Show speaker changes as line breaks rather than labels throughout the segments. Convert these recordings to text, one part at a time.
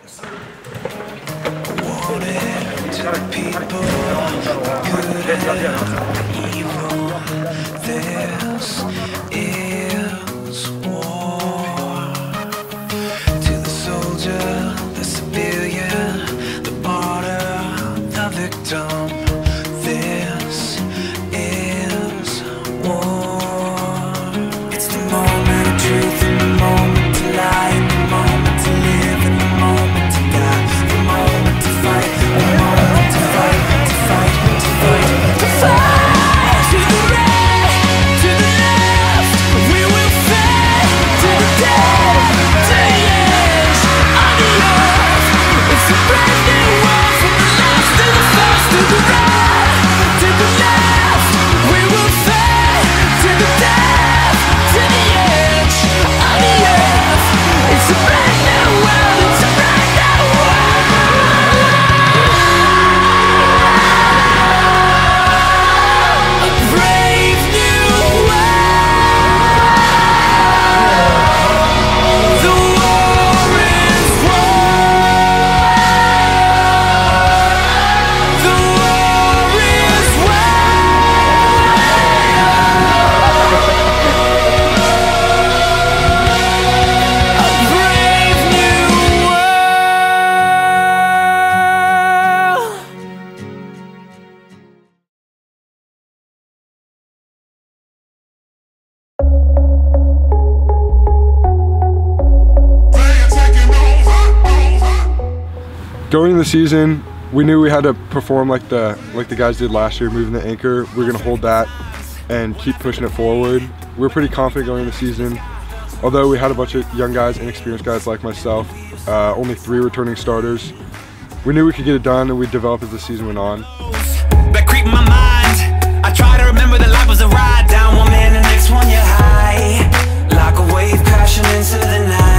Going into the season, we knew we had to perform like the guys did last year, moving the anchor. We're gonna hold that and keep pushing it forward. We were pretty confident going into the season. Although we had a bunch of young guys, inexperienced guys like myself, only 3 returning starters. We knew we could get it done, and we'd develop as the season went on.
That creep in my mind. I try to remember that life was a ride. Down one man, the next one you're high. Like a wave crashing into the night.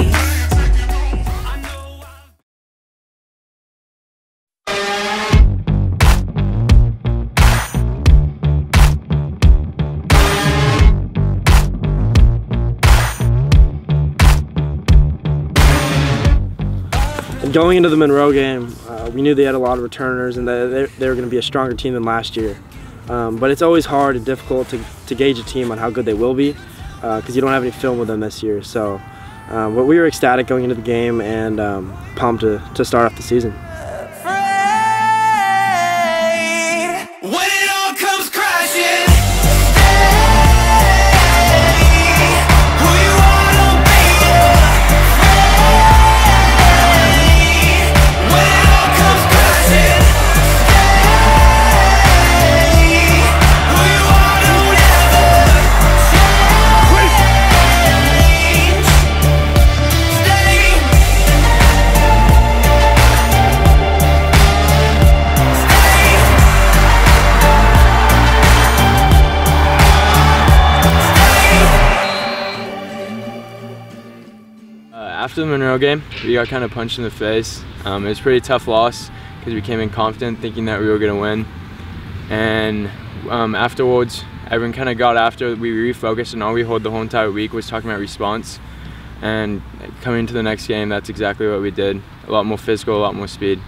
Going into the Monroe game, we knew they had a lot of returners and that they were going to be a stronger team than last year. But it's always hard and difficult to gauge a team on how good they will be because you don't have any film with them this year. So but we were ecstatic going into the game and pumped to start off the season.
After the Monroe game, we got kind of punched in the face. It was a pretty tough loss because we came in confident thinking that we were going to win. And afterwards, everyone kind of got after. We refocused, and all we heard the whole entire week was talking about response. And coming into the next game, that's exactly what we did. A lot more physical, a lot more speed.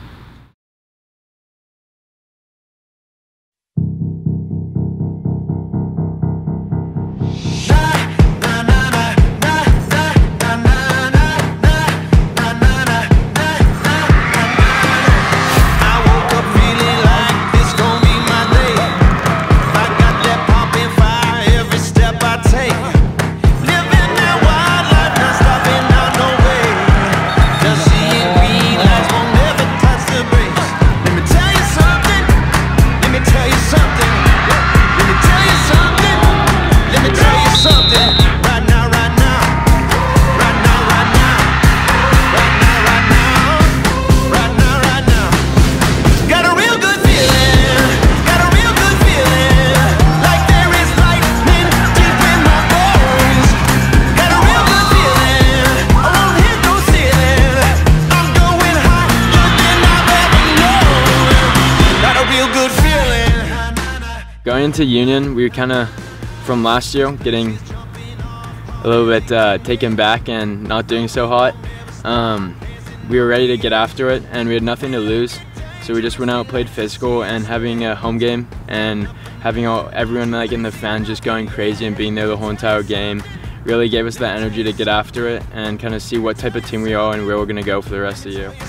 Going into Union, we were kind of, from last year, getting a little bit taken back and not doing so hot. we were ready to get after it, and we had nothing to lose. So we just went out, played physical, and having a home game and having everyone like in the fans just going crazy and being there the whole entire game really gave us that energy to get after it and kind of see what type of team we are and where we're going to go for the rest of the year.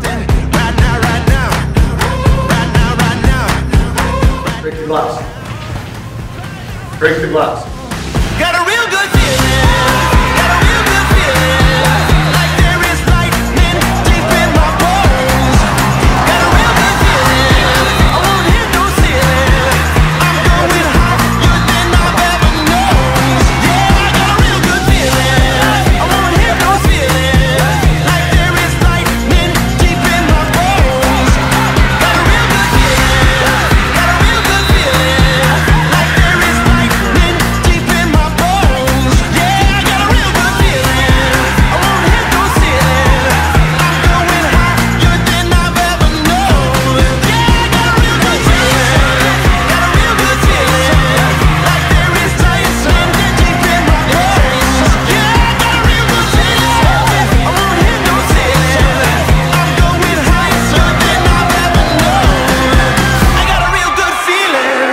Break the glass. Break the glass.
Got a real good feeling. Got a real good feeling. Like there is lightning deep in my bones. Got a real good feeling. I won't hit no ceiling. I'm going higher than I've ever known. Yeah, I got a real good feeling. I won't hit no ceiling. Like there is lightning deep in my bones. Got a real good feeling. Got a real good feeling. Like there is lightning deep in my bones. Yeah, I got a real good feeling. I won't hit no ceiling. I'm going higher than I've ever known. Yeah, I got a real good feeling. Got a real good feeling. Like there is lightning deep in my bones. Yeah, I got a real good feeling. I won't hit no ceiling. I'm going higher than I've ever known. I got a real good feeling.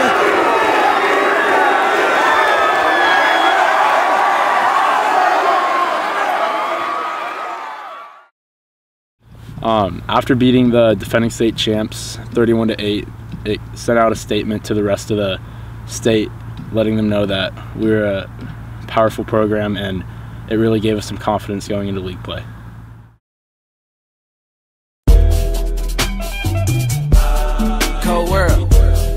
After beating the defending state champs 31-8, it sent out a statement to the rest of the state letting them know that we're a powerful program, and it really gave us some confidence going into league play.
Cold world.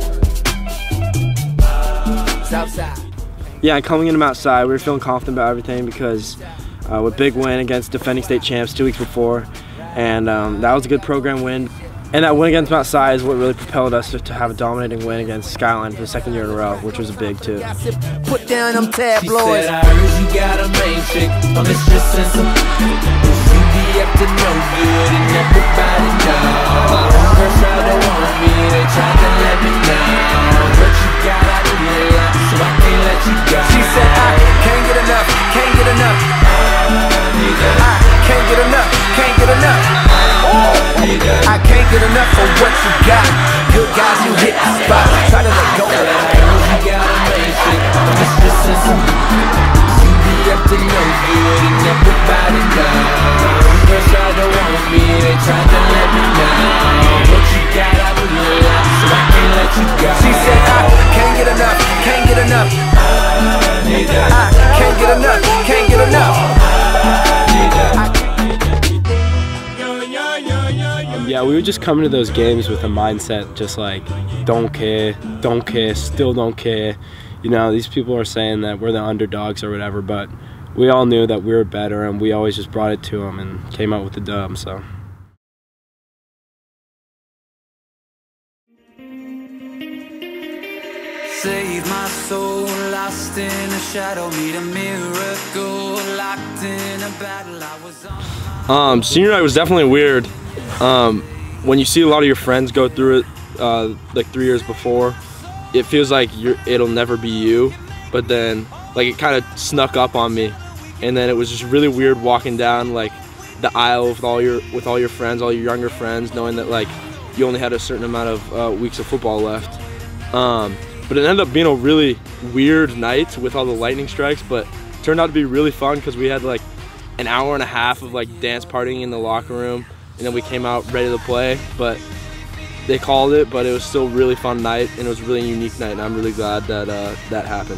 Southside.
Yeah, coming into Mount Si, we were feeling confident about everything because with big win against defending state champs 2 weeks before, and that was a good program win. And that win against Mount Si is what really propelled us to have a dominating win against Skyline for the second year in a row, which was big too.
Put down them tabloids. She said, I heard you got a main chick on this just sense of you be up to no good and everybody know. Girls try to want me, they tried to let me know. But you got out of your life, so I can't let you go. She said, I can't get enough, can't get enough. I can't get enough, can't get enough. I can't get enough of what you got. Good guys, you hit the spot. Try to let go. You got a main chick, it's just simple. You be up to no good and everybody knows. Girls try to want me, they tried to let me know. But you got out of your life, so I can't let you go. She said, I can't get enough, can't get enough. I can't get enough, can't get enough.
Yeah, we would just come into those games with a mindset just like, don't care, still don't care. You know, these people are saying that we're the underdogs or whatever, but we all knew that we were better, and we always just brought it to them and came out with the dub, so.
Save my soul, lost in a shadow, need a miracle, locked in a battle I was on.
Senior night was definitely weird. When you see a lot of your friends go through it, like 3 years before, it feels like it'll never be you. But then, like, it kind of snuck up on me, and then it was just really weird walking down like the aisle with all your friends, all your younger friends, knowing that like you only had a certain amount of weeks of football left. But it ended up being a really weird night with all the lightning strikes, but it turned out to be really fun because we had like an hour and a half of like dance partying in the locker room, and then we came out ready to play. But they called it, but it was still a really fun night, and it was a really unique night, and I'm really glad that that happened.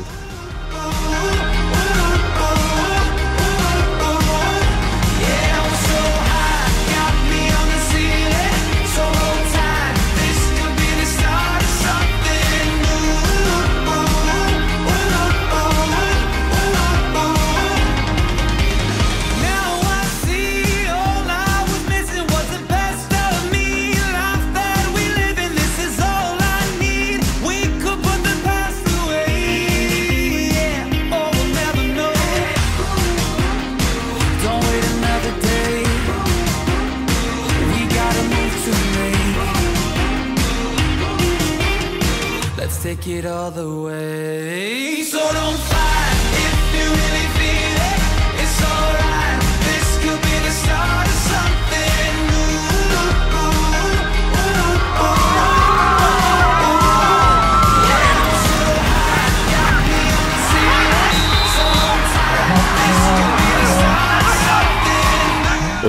Take it all the way. So don't fight if you really feel it. It's alright. This could be the start of something.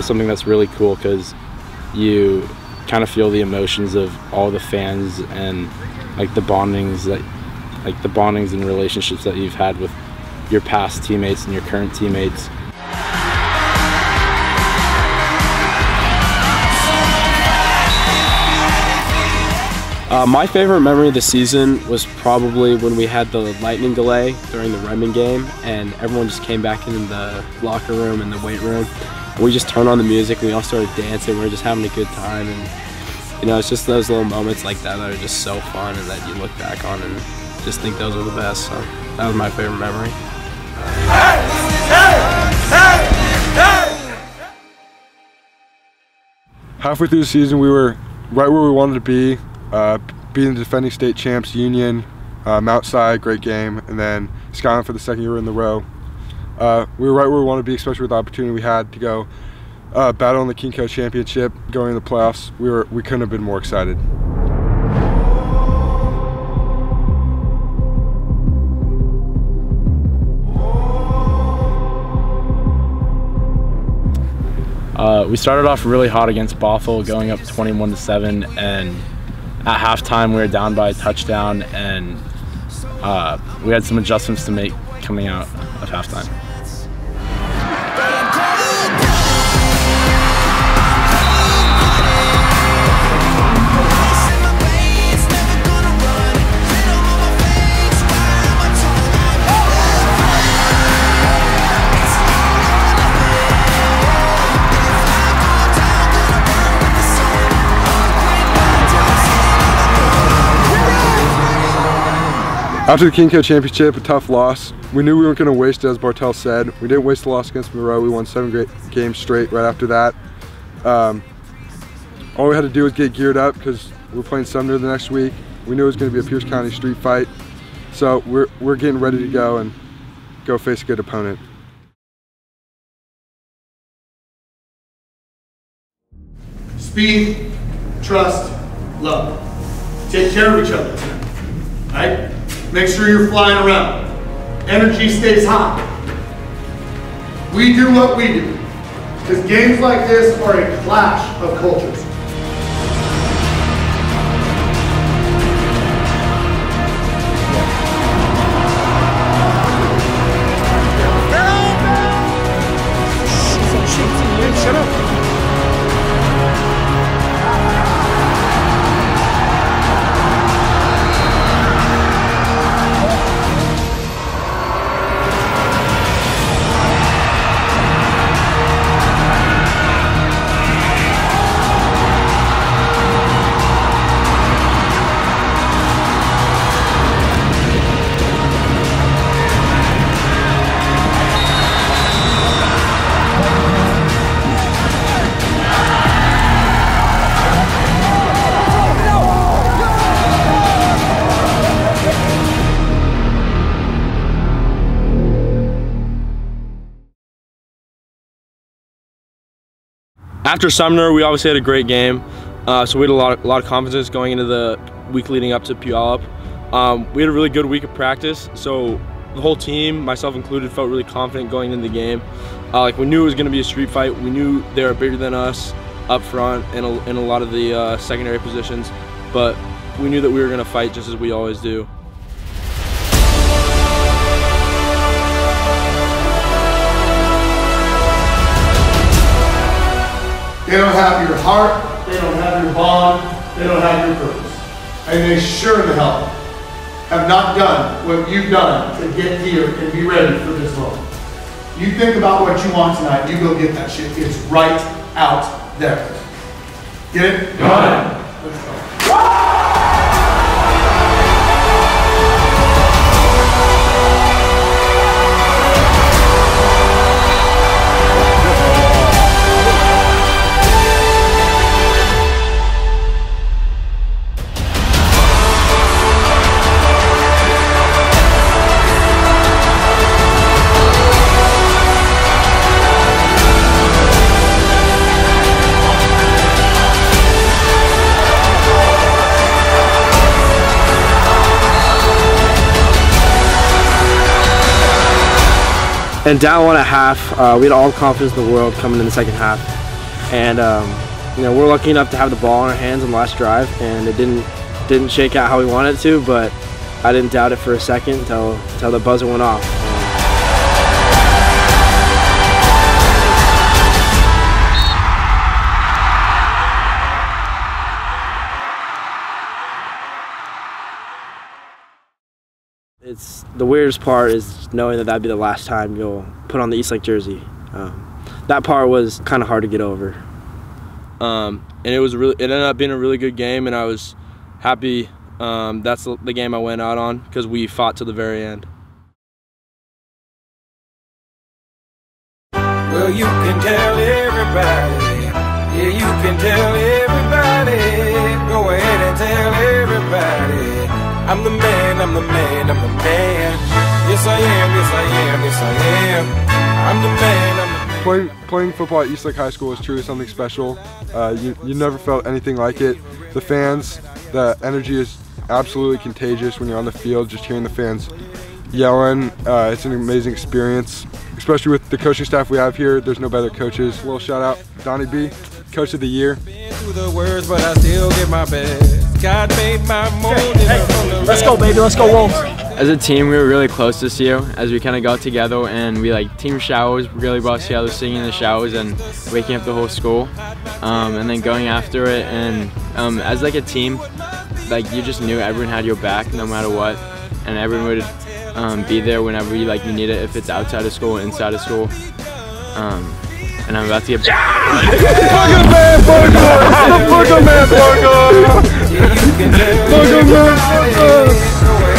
something that's really cool because you kind of feel the emotions of all the fans and like the bondings and relationships that you've had with your past teammates and your current teammates. My favorite memory of the season was probably when we had the lightning delay during the Redmond game and everyone just came back into the locker room and the weight room. And we just turned on the music and we all started dancing. We were just having a good time, and you know, it's just those little moments like that that are just so fun and that you look back on and just think those are the best. So that was my favorite memory.
Halfway through the season, we were right where we wanted to be. Beating the defending state champs Union, Mount Si, great game, and then Skyline for the second year in the row. We were right where we wanted to be, especially with the opportunity we had to go battle in the King Coast Championship, going to the playoffs. We couldn't have been more excited.
We started off really hot against Bothell, going up 21-7, and at halftime we were down by a touchdown, and we had some adjustments to make coming out of halftime.
After the King Coast Championship, a tough loss. We knew we weren't going to waste it, as Bartel said. We didn't waste the loss against Monroe. We won 7 great games straight right after that. All we had to do was get geared up because we're playing Sumner the next week. We knew it was going to be a Pierce County street fight. So we're getting ready to go and go face a good opponent.
Speed, trust, love. Take care of each other, right? Make sure you're flying around. Energy stays high. We do what we do, because games like this are a clash of cultures.
After Sumner, we obviously had a great game, so we had a lot of confidence going into the week leading up to Puyallup. We had a really good week of practice, so the whole team, myself included, felt really confident going into the game. Like, we knew it was going to be a street fight. We knew they were bigger than us up front in a lot of the secondary positions, but we knew that we were going to fight just as we always do.
They don't have your heart, they don't have your bond, they don't have your purpose. And they sure the hell have not done what you've done to get here and be ready for this moment. You think about what you want tonight, you go get that shit. It's right out there. Get it? Got it. Let's go.
And down one at half, we had all the confidence in the world coming in the second half. And you know, we're lucky enough to have the ball in our hands on the last drive, and it didn't shake out how we wanted it to, but I didn't doubt it for a second until the buzzer went off. It's the weirdest part is knowing that that'd be the last time you'll put on the Eastlake jersey. That part was kind of hard to get over.
And it ended up being a really good game, and I was happy. That's the game I went out on because we fought to the very end.
Well, you can tell everybody. Yeah, you can tell everybody. Go ahead and tell everybody. I'm the man, I'm the man, I'm the man. Yes, I am, yes, I am, yes, I am. I'm the man, I'm the man.
Playing football at Eastlake High School is truly something special. You never felt anything like it. The fans, the energy is absolutely contagious when you're on the field, just hearing the fans yelling. It's an amazing experience, especially with the coaching staff we have here. There's no better coaches. A little shout out, Donnie B, Coach of the Year.
Through the words, but I still give my best. God made my mold.
Let's go, baby. Let's go, Wolves.
As a team, we were really close this year as we kind of got together, and we team showers really brought us together, singing in the showers and waking up the whole school, and then going after it. And as a team, you just knew everyone had your back no matter what, and everyone would be there whenever you need it, if it's outside of school or inside of school. And I'm about to get.
Booger man, Booger! Booger man, Booger! Booger man, Booger!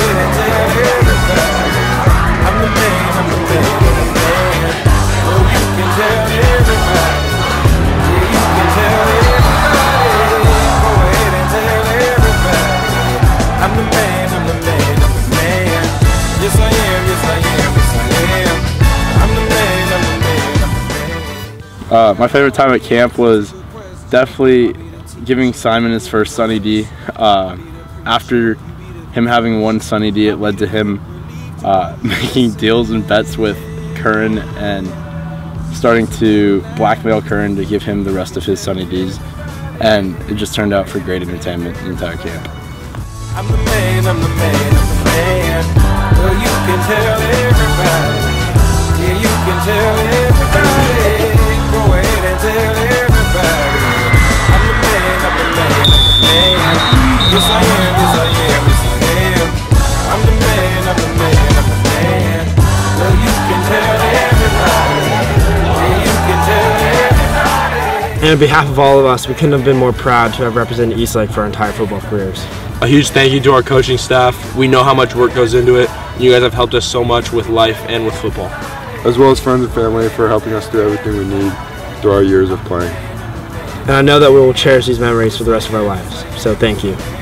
I'm the man, I'm the man, I'm the man. Oh, you can tell everybody. Yeah, you can tell everybody. Go ahead and tell everybody. I'm the man, I'm the man, I'm the man. Yes, I am, yes, I am, yes, I am. I'm the man, I'm the man, I'm the man.
My favorite time at camp was definitely giving Simon his first Sunny D. After him having one Sunny D, it led to him making deals and bets with Curran and starting to blackmail Curran to give him the rest of his Sunny Ds. And it just turned out for great entertainment the entire camp.
I'm the man, I'm the man, I'm the man. Well, you can tell everybody. Yeah, you can tell everybody. Go ahead and tell everybody. I'm the man, I'm the man, I'm the man. Yes, I am, yes, I am, yes, I am. I'm the man, I'm the man, I'm the man. Well, you can tell everybody. Yeah, you can tell everybody.
And on behalf of all of us, we couldn't have been more proud to have represented Eastlake for our entire football careers.
A huge thank you to our coaching staff. We know how much work goes into it. You guys have helped us so much with life and with football.
As well as friends and family for helping us do everything we need through our years of playing.
And I know that we will cherish these memories for the rest of our lives, so thank you.